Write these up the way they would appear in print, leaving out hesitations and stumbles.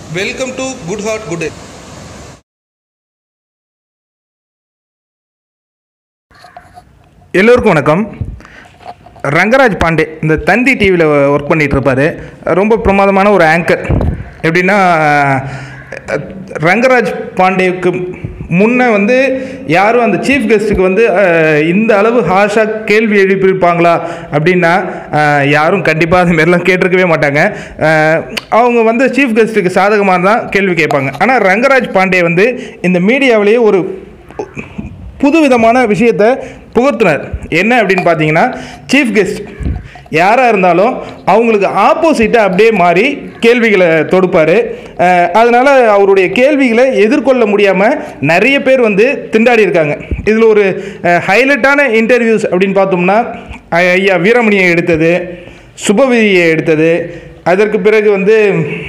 Welcome to good heart good. எல்லோருக்கும் வணக்கம். ரங்கராஜ் பாண்டே இந்த தந்தி டிவியில் ஒர்க் பண்ணிகிட்ருப்பார். ரொம்ப பிரமாதமான ஒரு ஆங்கர். எப்படின்னா ரங்கராஜ் பாண்டேவுக்கு முன்னே யாரும் அந்த சீஃப் கெஸ்ட்டுக்கு இந்த அளவு ஹாஷாக கேள்வி எழுப்பியிருப்பாங்களா அப்படின்னா யாரும் கண்டிப்பாக அது மாதிரிலாம் கேட்டிருக்கவே மாட்டாங்க. அவங்க சீஃப் கெஸ்ட்டுக்கு சாதகமாக தான் கேள்வி கேட்பாங்க. ஆனால் ரங்கராஜ் பாண்டே இந்த மீடியாவிலேயே ஒரு புதுவிதமான விஷயத்தை புகுத்தினார். என்ன அப்படின்னு பார்த்தீங்கன்னா, சீஃப் கெஸ்ட் யாராக இருந்தாலும் அவங்களுக்கு ஆப்போசிட்டாக அப்படியே மாறி கேள்விகளை தொடுப்பார். அதனால் அவருடைய கேள்விகளை எதிர்கொள்ள முடியாமல் நிறைய பேர் திண்டாடி இருக்காங்க. இதில் ஒரு ஹைலைட்டான இன்டர்வியூஸ் அப்படின்னு பார்த்தோம்னா, ஐயா வீரமணியை எடுத்தது, சுபவிதியை எடுத்தது, அதற்கு பிறகு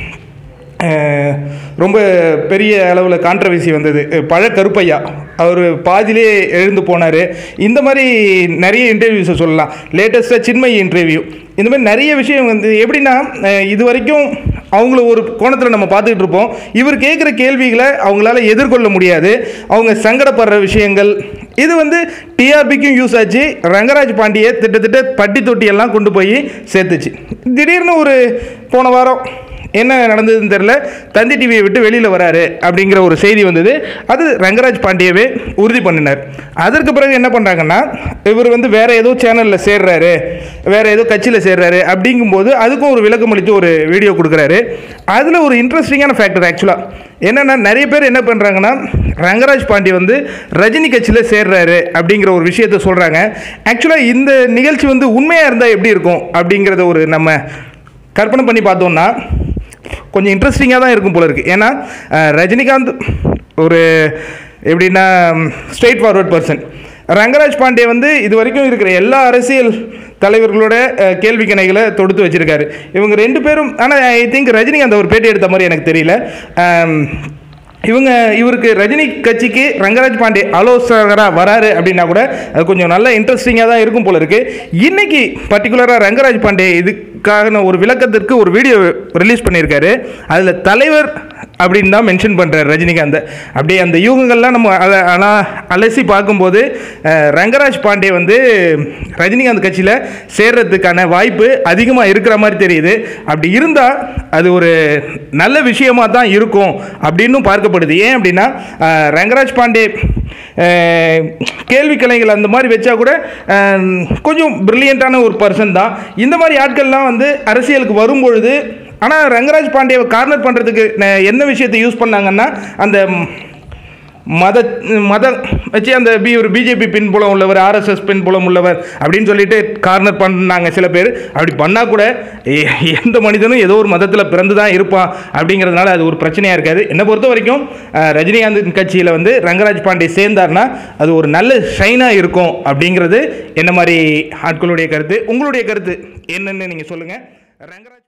ரொம்ப பெரிய அளவில் கான்ட்ரவர்சி வந்தது. பழக்கருப்பையா அவர் பாதியிலே எழுந்து போனார். இந்த மாதிரி நிறைய இன்டர்வியூஸை சொல்லலாம். லேட்டஸ்ட்டாக சின்மயி இன்டர்வியூ, இந்த மாதிரி நிறைய விஷயம் எப்படின்னா, இது வரைக்கும் அவங்கள ஒரு கோணத்தில் நம்ம பார்த்துக்கிட்டு இருப்போம். இவர் கேட்குற கேள்விகளை அவங்களால எதிர்கொள்ள முடியாது. அவங்க சங்கடப்படுற விஷயங்கள் இது டிஆர்பிக்கும் யூஸ் ஆச்சு. ரங்கராஜ் பாண்டியை திட்டத்தட்ட பட்டி தொட்டியெல்லாம் கொண்டு போய் சேர்த்துச்சு. திடீர்னு ஒரு போன வாரம் என்ன நடந்ததுன்னு தெரில, தந்தி டிவியை விட்டு வெளியில் வராரு அப்படிங்கிற ஒரு செய்தி வந்தது. அது ரங்கராஜ் பாண்டியவே உறுதி பண்ணினார். அதற்கு பிறகு என்ன பண்ணுறாங்கன்னா, இவர் வேறு ஏதோ சேனலில் சேர்றாரு, வேறு ஏதோ கட்சியில் சேர்றாரு அப்படிங்கும்போது அதுக்கும் ஒரு விளக்கம் அளித்து ஒரு வீடியோ கொடுக்குறாரு. அதில் ஒரு இன்ட்ரெஸ்டிங்கான ஃபேக்டர் ஆக்சுவலாக என்னென்னா, நிறைய பேர் என்ன பண்ணுறாங்கன்னா, ரங்கராஜ் பாண்டி ரஜினி கட்சியில் சேர்றாரு அப்படிங்கிற ஒரு விஷயத்த சொல்கிறாங்க. ஆக்சுவலாக இந்த நிகழ்ச்சி உண்மையாக இருந்தால் எப்படி இருக்கும் அப்படிங்கிறத ஒரு நம்ம கற்பனை பண்ணி பார்த்தோம்னா கொஞ்சம் இன்ட்ரெஸ்டிங்காக தான் இருக்கும் போல இருக்குது. ஏன்னா ரஜினிகாந்த் ஒரு எப்படின்னா straightforward person. Rangaraj Pandey இது வரைக்கும் இருக்கிற எல்லா அரசியல் தலைவர்களோட கேள்வி கணைகளை தொடுத்து வச்சுருக்காரு. இவங்க ரெண்டு பேரும், ஆனால் ஐ திங்க் ரஜினிகாந்த் ஒரு பேட்டி எடுத்த மாதிரி எனக்கு தெரியல. இவருக்கு ரஜினி கட்சிக்கு ரங்கராஜ் பாண்டே ஆலோசகராக வராரு அப்படின்னா கூட அது கொஞ்சம் நல்ல இன்ட்ரெஸ்டிங்காக தான் இருக்கும் போல இருக்குது. இன்றைக்கி பர்டிகுலராக ரங்கராஜ் பாண்டே இதுக்கான ஒரு விளக்கத்திற்கு ஒரு வீடியோ ரிலீஸ் பண்ணியிருக்காரு. அதில் தலைவர் அப்படின்னு தான் மென்ஷன் பண்ணுறார் ரஜினிகாந்த். அப்படியே அந்த யூகங்கள்லாம் நம்ம அலசி பார்க்கும்போது ரங்கராஜ் பாண்டே ரஜினிகாந்த் கட்சியில் சேர்றதுக்கான வாய்ப்பு அதிகமாக இருக்கிற மாதிரி தெரியுது. அப்படி இருந்தால் அது ஒரு நல்ல விஷயமாக தான் இருக்கும் அப்படின்னு பார்க்கப்படுது. ஏன் அப்படின்னா, ரங்கராஜ் பாண்டே கேள்வி கலைகள் அந்த மாதிரி வச்சா கூட கொஞ்சம் பிரில்லியண்ட்டான ஒரு பர்சன் தான். இந்த மாதிரி ஆட்கள்லாம் அரசியலுக்கு வரும்பொழுது, ஆனால் ரங்கராஜ் பாண்டியை கார்னர் பண்ணுறதுக்கு என்ன விஷயத்தை யூஸ் பண்ணாங்கன்னா, அந்த மத வச்சு அந்த ஒரு பிஜேபி பின்புலம் உள்ளவர், ஆர்எஸ்எஸ் பின்புலம் உள்ளவர் அப்படின்னு சொல்லிட்டு கார்னர் பண்ணாங்க சில பேர். அப்படி பண்ணால் கூட எந்த மனிதனும் ஏதோ ஒரு மதத்தில் பிறந்து தான் இருப்பான் அப்படிங்கிறதுனால அது ஒரு பிரச்சனையாக இருக்காது. என்னை பொறுத்த வரைக்கும் ரஜினிகாந்த் கட்சியில் ரங்கராஜ் பாண்டே சேர்ந்தார்னா அது ஒரு நல்ல ஷைனாக இருக்கும் அப்படிங்கிறது என்ன மாதிரி ஆட்களுடைய கருத்து. உங்களுடைய கருத்து என்னன்னு நீங்கள் சொல்லுங்கள். ரங்கராஜ்